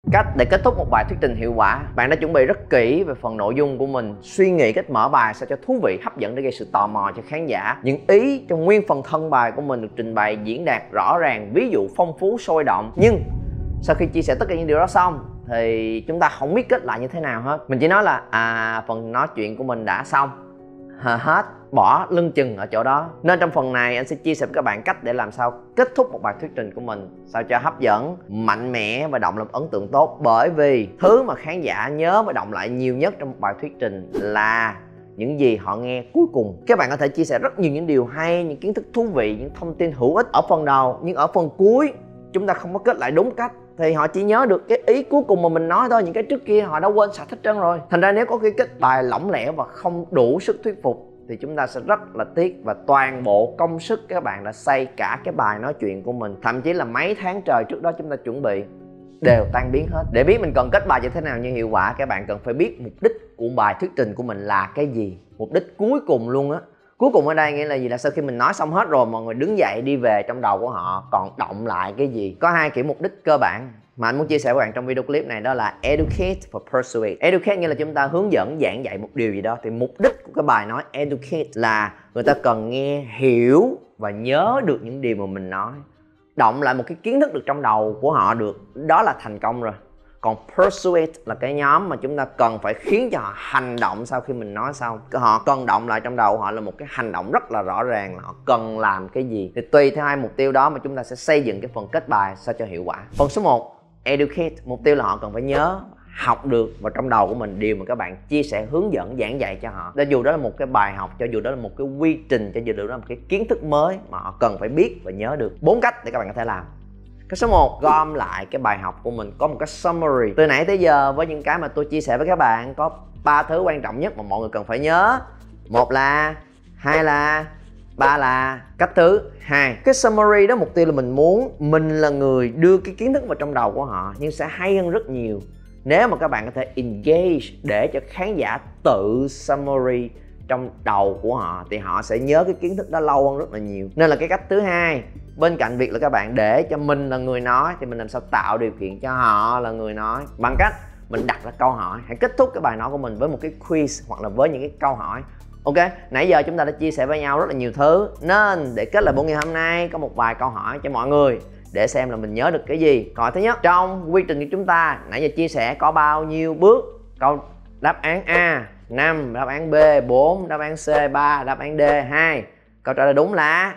Cách để kết thúc một bài thuyết trình hiệu quả. Bạn đã chuẩn bị rất kỹ về phần nội dung của mình, suy nghĩ cách mở bài sao cho thú vị, hấp dẫn để gây sự tò mò cho khán giả. Những ý trong nguyên phần thân bài của mình được trình bày diễn đạt rõ ràng, ví dụ phong phú, sôi động. Nhưng sau khi chia sẻ tất cả những điều đó xong thì chúng ta không biết kết lại như thế nào hết. Mình chỉ nói là phần nói chuyện của mình đã xong, hết, bỏ lưng chừng ở chỗ đó. Nên trong phần này anh sẽ chia sẻ với các bạn cách để làm sao kết thúc một bài thuyết trình của mình sao cho hấp dẫn, mạnh mẽ và động làm ấn tượng tốt. Bởi vì thứ mà khán giả nhớ và động lại nhiều nhất trong một bài thuyết trình là những gì họ nghe cuối cùng. Các bạn có thể chia sẻ rất nhiều những điều hay, những kiến thức thú vị, những thông tin hữu ích ở phần đầu, nhưng ở phần cuối chúng ta không có kết lại đúng cách thì họ chỉ nhớ được cái ý cuối cùng mà mình nói thôi, những cái trước kia họ đã quên sạch hết trơn rồi. Thành ra nếu có cái kết bài lỏng lẻo và không đủ sức thuyết phục thì chúng ta sẽ rất là tiếc, và toàn bộ công sức các bạn đã xây cả cái bài nói chuyện của mình, thậm chí là mấy tháng trời trước đó chúng ta chuẩn bị, đều tan biến hết. Để biết mình cần kết bài như thế nào như hiệu quả, các bạn cần phải biết mục đích của bài thuyết trình của mình là cái gì. Mục đích cuối cùng luôn á. Cuối cùng ở đây nghĩa là gì? Là sau khi mình nói xong hết rồi, mọi người đứng dậy đi về, trong đầu của họ còn động lại cái gì. Có hai kiểu mục đích cơ bản mà anh muốn chia sẻ với bạn trong video clip này, đó là educate và persuade. Educate nghĩa là chúng ta hướng dẫn, giảng dạy một điều gì đó. Thì mục đích của cái bài nói educate là người ta cần nghe, hiểu và nhớ được những điều mà mình nói, động lại một cái kiến thức được trong đầu của họ được, đó là thành công rồi. Còn persuade là cái nhóm mà chúng ta cần phải khiến cho họ hành động sau khi mình nói xong. Họ cần động lại trong đầu họ là một cái hành động rất là rõ ràng là họ cần làm cái gì. Thì tùy theo hai mục tiêu đó mà chúng ta sẽ xây dựng cái phần kết bài sao cho hiệu quả. Phần số 1, educate, mục tiêu là họ cần phải nhớ, học được vào trong đầu của mình điều mà các bạn chia sẻ, hướng dẫn, giảng dạy cho họ. Cho dù đó là một cái bài học, cho dù đó là một cái quy trình, cho dù đó là một cái kiến thức mới mà họ cần phải biết và nhớ được. 4 cách để các bạn có thể làm. Cái số 1, gom lại cái bài học của mình, có một cái summary. Từ nãy tới giờ với những cái mà tôi chia sẻ với các bạn, có 3 thứ quan trọng nhất mà mọi người cần phải nhớ. 1 là, 2 là, 3 là. Cách thứ 2, cái summary đó mục tiêu là mình muốn mình là người đưa cái kiến thức vào trong đầu của họ, nhưng sẽ hay hơn rất nhiều nếu mà các bạn có thể engage để cho khán giả tự summary trong đầu của họ, thì họ sẽ nhớ cái kiến thức đó lâu hơn rất là nhiều. Nên là cái cách thứ 2, bên cạnh việc là các bạn để cho mình là người nói, thì mình làm sao tạo điều kiện cho họ là người nói, bằng cách mình đặt ra câu hỏi. Hãy kết thúc cái bài nói của mình với một cái quiz hoặc là với những cái câu hỏi. Ok, nãy giờ chúng ta đã chia sẻ với nhau rất là nhiều thứ, nên để kết lại buổi ngày hôm nay có một vài câu hỏi cho mọi người để xem là mình nhớ được cái gì. Câu hỏi thứ nhất, trong quy trình của chúng ta nãy giờ chia sẻ có bao nhiêu bước? Câu đáp án A 5, đáp án B 4, đáp án C 3, đáp án D 2. Câu trả lời đúng là,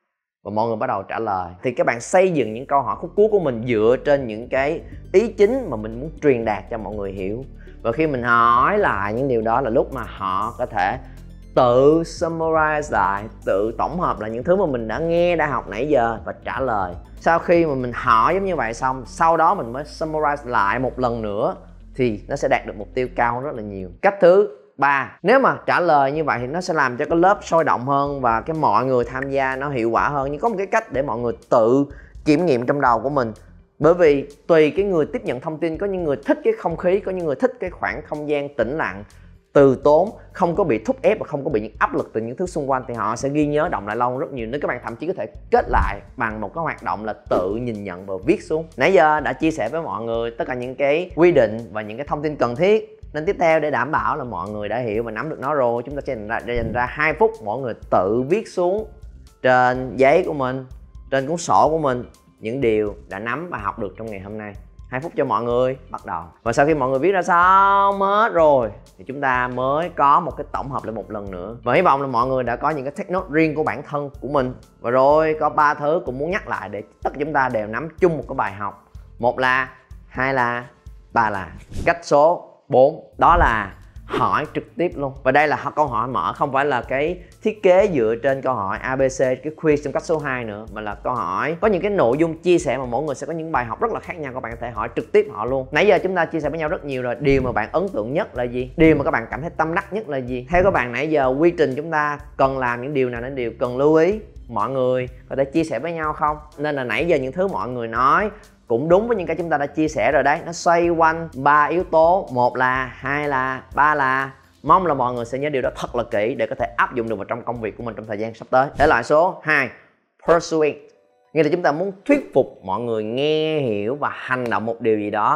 và mọi người bắt đầu trả lời. Thì các bạn xây dựng những câu hỏi khúc cuối của mình dựa trên những cái ý chính mà mình muốn truyền đạt cho mọi người hiểu. Và khi mình hỏi lại những điều đó là lúc mà họ có thể tự summarize lại, tự tổng hợp lại những thứ mà mình đã nghe, đã học nãy giờ và trả lời. Sau khi mà mình hỏi giống như vậy xong, sau đó mình mới summarize lại một lần nữa thì nó sẽ đạt được mục tiêu cao hơn rất là nhiều. Cách thứ 3, nếu mà trả lời như vậy thì nó sẽ làm cho cái lớp sôi động hơn và cái mọi người tham gia nó hiệu quả hơn. Nhưng có một cái cách để mọi người tự kiểm nghiệm trong đầu của mình. Bởi vì tùy cái người tiếp nhận thông tin, có những người thích cái không khí, có những người thích cái khoảng không gian tĩnh lặng, từ tốn, không có bị thúc ép và không có bị những áp lực từ những thứ xung quanh, thì họ sẽ ghi nhớ động lại lâu rất nhiều. Nên các bạn thậm chí có thể kết lại bằng một cái hoạt động là tự nhìn nhận và viết xuống. Nãy giờ đã chia sẻ với mọi người tất cả những cái quy định và những cái thông tin cần thiết. Nên tiếp theo, để đảm bảo là mọi người đã hiểu và nắm được nó rồi, chúng ta sẽ dành ra 2 phút mọi người tự viết xuống trên giấy của mình, trên cuốn sổ của mình những điều đã nắm và học được trong ngày hôm nay. 2 phút cho mọi người bắt đầu. Và sau khi mọi người viết ra xong hết rồi thì chúng ta mới có một cái tổng hợp lại một lần nữa. Và hy vọng là mọi người đã có những cái take note riêng của bản thân của mình. Và rồi có 3 thứ cũng muốn nhắc lại để tất cả chúng ta đều nắm chung một cái bài học. 1 là, 2 là, 3 là. Cách số 4 đó là hỏi trực tiếp luôn. Và đây là câu hỏi mở, không phải là cái thiết kế dựa trên câu hỏi ABC, cái quiz trong cách số 2 nữa, mà là câu hỏi có những cái nội dung chia sẻ mà mỗi người sẽ có những bài học rất là khác nhau. Các bạn có thể hỏi trực tiếp họ luôn. Nãy giờ chúng ta chia sẻ với nhau rất nhiều rồi. Điều mà bạn ấn tượng nhất là gì? Điều mà các bạn cảm thấy tâm đắc nhất là gì? Theo các bạn nãy giờ quy trình chúng ta cần làm những điều nào, những điều cần lưu ý? Mọi người có thể chia sẻ với nhau không? Nên là nãy giờ những thứ mọi người nói cũng đúng với những cái chúng ta đã chia sẻ rồi đấy. Nó xoay quanh 3 yếu tố, 1 là, 2 là, 3 là. Mong là mọi người sẽ nhớ điều đó thật là kỹ để có thể áp dụng được vào trong công việc của mình trong thời gian sắp tới. Để lại số 2, persuade, nghĩa là chúng ta muốn thuyết phục mọi người nghe hiểu và hành động một điều gì đó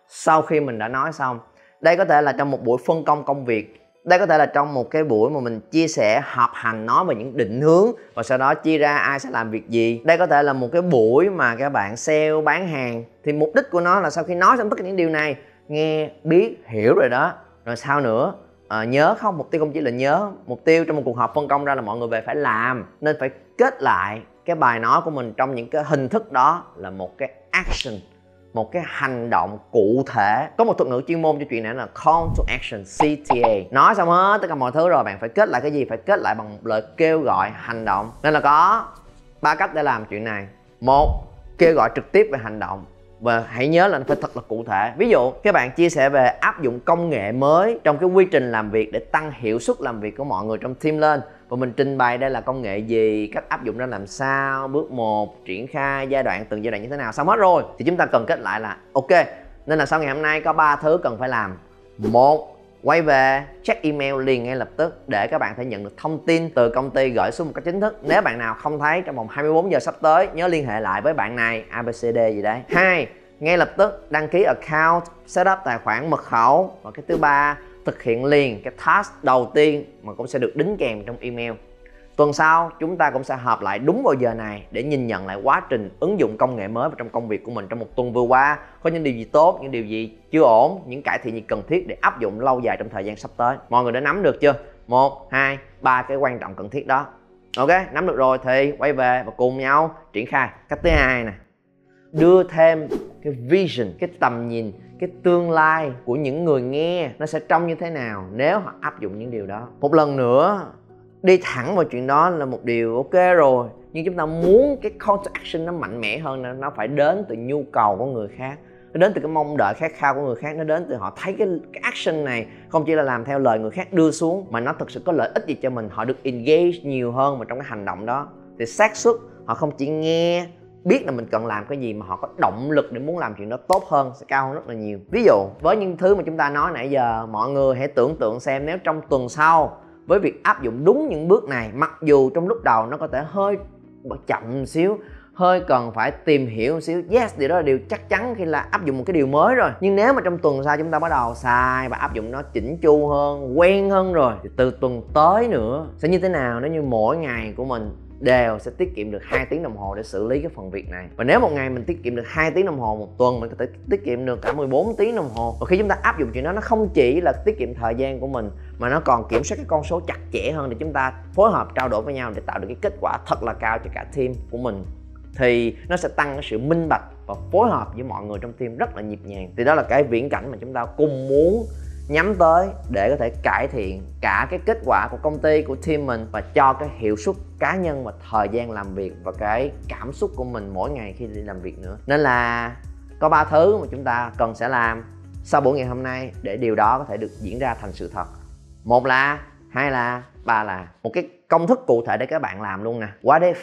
sau khi mình đã nói xong. Đây có thể là trong một buổi phân công công việc, đây có thể là trong một cái buổi mà mình chia sẻ họp hành nói về những định hướng và sau đó chia ra ai sẽ làm việc gì. Đây có thể là một cái buổi mà các bạn sale bán hàng, thì mục đích của nó là sau khi nói xong tất cả những điều này, nghe biết hiểu rồi đó, rồi sao nữa, nhớ không, mục tiêu không chỉ là nhớ, mục tiêu trong một cuộc họp phân công ra là mọi người về phải làm, nên phải kết lại cái bài nói của mình trong những cái hình thức đó là một cái action, một cái hành động cụ thể. Có một thuật ngữ chuyên môn cho chuyện này là call to action, CTA. Nói xong hết tất cả mọi thứ rồi, bạn phải kết lại cái gì? Phải kết lại bằng một lời kêu gọi hành động. Nên là có 3 cách để làm chuyện này. Một, kêu gọi trực tiếp về hành động, và hãy nhớ là nó phải thật là cụ thể. Ví dụ các bạn chia sẻ về áp dụng công nghệ mới trong cái quy trình làm việc để tăng hiệu suất làm việc của mọi người trong team lên, và mình trình bày đây là công nghệ gì, cách áp dụng ra làm sao, bước 1, triển khai giai đoạn, từng giai đoạn như thế nào. Xong hết rồi thì chúng ta cần kết lại là ok. Nên là sau ngày hôm nay có 3 thứ cần phải làm. Một, quay về check email liền ngay lập tức để các bạn thể nhận được thông tin từ công ty gửi xuống một cách chính thức. Nếu bạn nào không thấy trong vòng 24 giờ sắp tới, nhớ liên hệ lại với bạn này, ABCD gì đấy. 2, ngay lập tức đăng ký account, setup tài khoản mật khẩu. Và cái thứ 3, thực hiện liền cái task đầu tiên mà cũng sẽ được đính kèm trong email. Tuần sau chúng ta cũng sẽ họp lại đúng vào giờ này để nhìn nhận lại quá trình ứng dụng công nghệ mới vào trong công việc của mình trong một tuần vừa qua. Có những điều gì tốt, những điều gì chưa ổn, những cải thiện gì cần thiết để áp dụng lâu dài trong thời gian sắp tới. Mọi người đã nắm được chưa? 1, 2, 3 cái quan trọng cần thiết đó. Ok, nắm được rồi thì quay về và cùng nhau triển khai. Cách thứ 2 nè, đưa thêm cái vision, cái tầm nhìn, cái tương lai của những người nghe nó sẽ trông như thế nào nếu họ áp dụng những điều đó. Một lần nữa, đi thẳng vào chuyện đó là một điều ok rồi, nhưng chúng ta muốn cái call to action nó mạnh mẽ hơn, nó phải đến từ nhu cầu của người khác, nó đến từ cái mong đợi khát khao của người khác, nó đến từ họ thấy cái action này không chỉ là làm theo lời người khác đưa xuống mà nó thực sự có lợi ích gì cho mình, họ được engage nhiều hơn vào trong cái hành động đó, thì xác suất họ không chỉ nghe biết là mình cần làm cái gì mà họ có động lực để muốn làm chuyện đó tốt hơn sẽ cao hơn rất là nhiều. Ví dụ với những thứ mà chúng ta nói nãy giờ, mọi người hãy tưởng tượng xem nếu trong tuần sau với việc áp dụng đúng những bước này, mặc dù trong lúc đầu nó có thể hơi chậm xíu, hơi cần phải tìm hiểu một xíu, yes, điều đó là điều chắc chắn khi là áp dụng một cái điều mới rồi, nhưng nếu mà trong tuần sau chúng ta bắt đầu xài và áp dụng nó chỉnh chu hơn, quen hơn rồi, thì từ tuần tới nữa sẽ như thế nào nếu như mỗi ngày của mình đều sẽ tiết kiệm được 2 tiếng đồng hồ để xử lý cái phần việc này. Và nếu một ngày mình tiết kiệm được 2 tiếng đồng hồ, một tuần mình có thể tiết kiệm được cả 14 tiếng đồng hồ. Và khi chúng ta áp dụng chuyện đó, nó không chỉ là tiết kiệm thời gian của mình mà nó còn kiểm soát cái con số chặt chẽ hơn để chúng ta phối hợp trao đổi với nhau để tạo được cái kết quả thật là cao cho cả team của mình, thì nó sẽ tăng cái sự minh bạch và phối hợp với mọi người trong team rất là nhịp nhàng. Thì đó là cái viễn cảnh mà chúng ta cùng muốn nhắm tới để có thể cải thiện cả cái kết quả của công ty, của team mình, và cho cái hiệu suất cá nhân và thời gian làm việc và cái cảm xúc của mình mỗi ngày khi đi làm việc nữa. Nên là có 3 thứ mà chúng ta cần sẽ làm sau buổi ngày hôm nay để điều đó có thể được diễn ra thành sự thật. 1 là, 2 là, 3 là. Một cái công thức cụ thể để các bạn làm luôn nè. What if?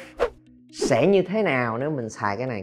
Sẽ như thế nào nếu mình xài cái này.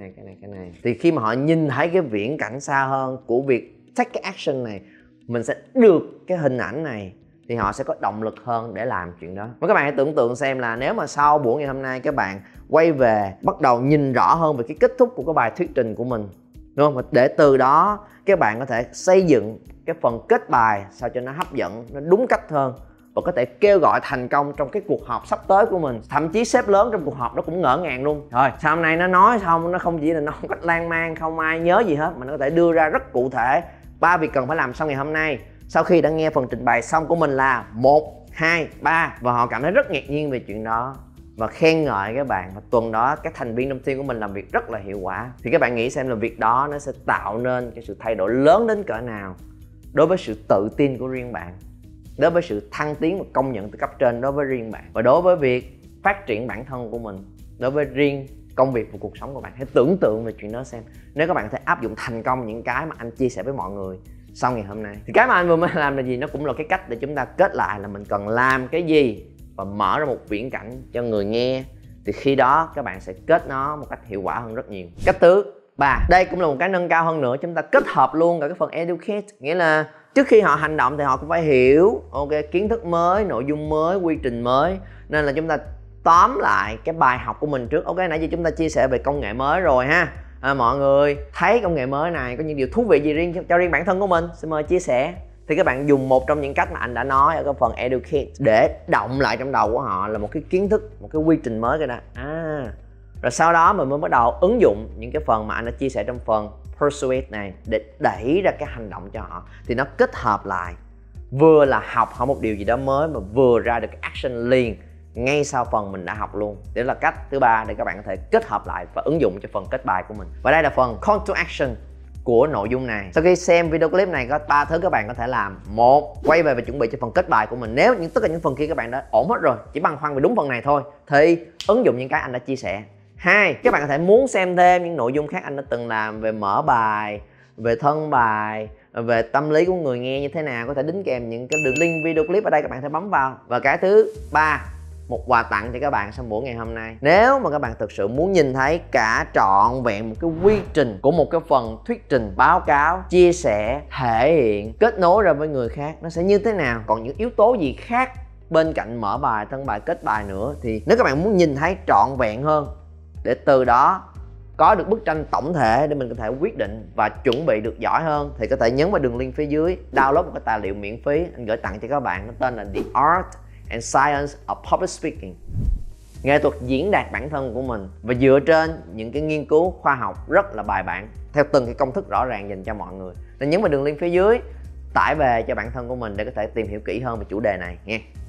Thì khi mà họ nhìn thấy cái viễn cảnh xa hơn của việc take cái action này, mình sẽ được cái hình ảnh này, thì họ sẽ có động lực hơn để làm chuyện đó. Và các bạn hãy tưởng tượng xem là nếu mà sau buổi ngày hôm nay các bạn quay về bắt đầu nhìn rõ hơn về cái kết thúc của cái bài thuyết trình của mình, đúng không? Và để từ đó các bạn có thể xây dựng cái phần kết bài sao cho nó hấp dẫn, nó đúng cách hơn, và có thể kêu gọi thành công trong cái cuộc họp sắp tới của mình. Thậm chí sếp lớn trong cuộc họp nó cũng ngỡ ngàng luôn. Rồi sao hôm nay nó nói xong, nó không chỉ là nói cách lan man không ai nhớ gì hết, mà nó có thể đưa ra rất cụ thể 3 việc cần phải làm sau ngày hôm nay, sau khi đã nghe phần trình bày xong của mình là 1, 2, 3, và họ cảm thấy rất ngạc nhiên về chuyện đó và khen ngợi các bạn. Và tuần đó các thành viên trong team của mình làm việc rất là hiệu quả. Thì các bạn nghĩ xem là việc đó nó sẽ tạo nên cái sự thay đổi lớn đến cỡ nào đối với sự tự tin của riêng bạn, đối với sự thăng tiến và công nhận từ cấp trên đối với riêng bạn, và đối với việc phát triển bản thân của mình, đối với riêng công việc và cuộc sống của bạn. Hãy tưởng tượng về chuyện đó xem, nếu các bạn có thể áp dụng thành công những cái mà anh chia sẻ với mọi người sau ngày hôm nay, thì cái mà anh vừa mới làm là gì? Nó cũng là cái cách để chúng ta kết lại là mình cần làm cái gì và mở ra một viễn cảnh cho người nghe, thì khi đó các bạn sẽ kết nó một cách hiệu quả hơn rất nhiều. Cách thứ 3, đây cũng là một cái nâng cao hơn nữa, chúng ta kết hợp luôn cả cái phần educate, nghĩa là trước khi họ hành động thì họ cũng phải hiểu kiến thức mới, nội dung mới, quy trình mới. Nên là chúng ta tóm lại cái bài học của mình trước. Nãy giờ chúng ta chia sẻ về công nghệ mới rồi ha, Mọi người thấy công nghệ mới này có những điều thú vị gì riêng cho riêng bản thân của mình, xin mời chia sẻ. Thì các bạn dùng một trong những cách mà anh đã nói ở cái phần educate để động lại trong đầu của họ là một cái kiến thức, một cái quy trình mới cái đó. Rồi sau đó mình mới bắt đầu ứng dụng những cái phần mà anh đã chia sẻ trong phần persuade này để đẩy ra cái hành động cho họ. Thì nó kết hợp lại, vừa là học hỏi một điều gì đó mới mà vừa ra được cái action liền ngay sau phần mình đã học luôn. Đó là cách thứ ba để các bạn có thể kết hợp lại và ứng dụng cho phần kết bài của mình. Và đây là phần call to action của nội dung này. Sau khi xem video clip này có 3 thứ các bạn có thể làm. Một, quay về và chuẩn bị cho phần kết bài của mình. Nếu tất cả những phần kia các bạn đã ổn hết rồi, chỉ băn khoăn về đúng phần này thôi, thì ứng dụng những cái anh đã chia sẻ. 2, các bạn có thể muốn xem thêm những nội dung khác anh đã từng làm về mở bài, về thân bài, về tâm lý của người nghe như thế nào, có thể đính kèm những cái đường link video clip ở đây, các bạn có thể bấm vào. Và cái thứ 3, một quà tặng cho các bạn sau buổi ngày hôm nay. Nếu mà các bạn thực sự muốn nhìn thấy cả trọn vẹn một cái quy trình của một cái phần thuyết trình, báo cáo, chia sẻ, thể hiện, kết nối ra với người khác, nó sẽ như thế nào, còn những yếu tố gì khác bên cạnh mở bài, thân bài, kết bài nữa, thì nếu các bạn muốn nhìn thấy trọn vẹn hơn để từ đó có được bức tranh tổng thể để mình có thể quyết định và chuẩn bị được giỏi hơn, thì có thể nhấn vào đường link phía dưới, download một cái tài liệu miễn phí anh gửi tặng cho các bạn, nó tên là The Art and Science of Public Speaking, nghệ thuật diễn đạt bản thân của mình, và dựa trên những cái nghiên cứu khoa học rất là bài bản theo từng cái công thức rõ ràng dành cho mọi người. Nên nhấn vào đường link phía dưới, tải về cho bản thân của mình để có thể tìm hiểu kỹ hơn về chủ đề này nha.